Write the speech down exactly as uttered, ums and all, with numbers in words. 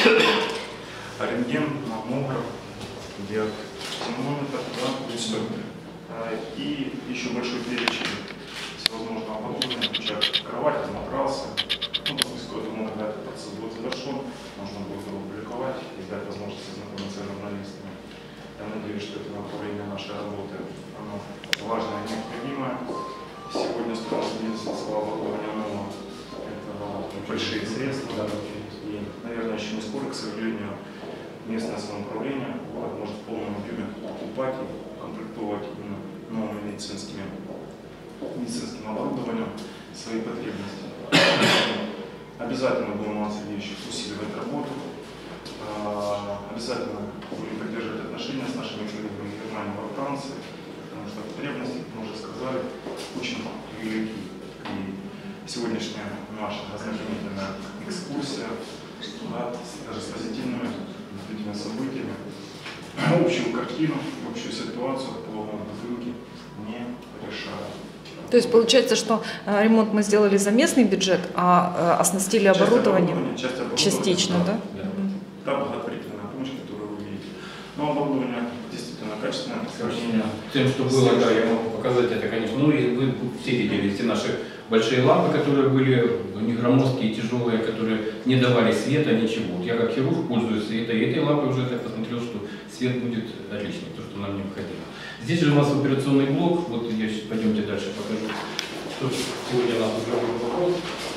рентген, маммограф, диагностометр, да, и еще большой перечень всевозможного оборудования, включая кровати, матрасы. Ну, после того, когда этот процесс будет завершен, можно будет его опубликовать и дать возможность ознакомиться с журналистами. Я надеюсь, что это направление нашей работы, оно важное и необходимое. Сегодня стоимость медицинского оборудования нового – это большие средства. Да, и, наверное, еще не скоро, к сожалению, местное самоуправление может в полном объеме покупать и комплектовать именно новым медицинскими, медицинским оборудованием свои потребности. Обязательно будем, Иван Сергеевич, усиливать работу. Обязательно будем поддерживать отношения с нашими коллегами в Германии, во Франции, потому что потребности, как мы уже сказали, очень велики. И сегодняшняя наша ознакомительная экскурсия, да, даже с позитивными этими событиями, общую картину, общую ситуацию по рынке не решает. То есть получается, что ремонт мы сделали за местный бюджет, а оснастили оборудованием частично, да? Да. Та благотворительная помощь, которую вы видите. Но оборудование действительно качественное. Тем, что было, да, я могу показать это, конечно. Ну и вы все видели эти наши большие лампы, которые были, у них громоздкие, тяжелые, которые не давали света, ничего. Вот я как хирург пользуюсь этой, этой лампой, уже так посмотрел, что свет будет отличный, то, что нам необходимо. Здесь же у нас операционный блок, вот я сейчас пойдемте дальше покажу, что сегодня у нас уже был вопрос.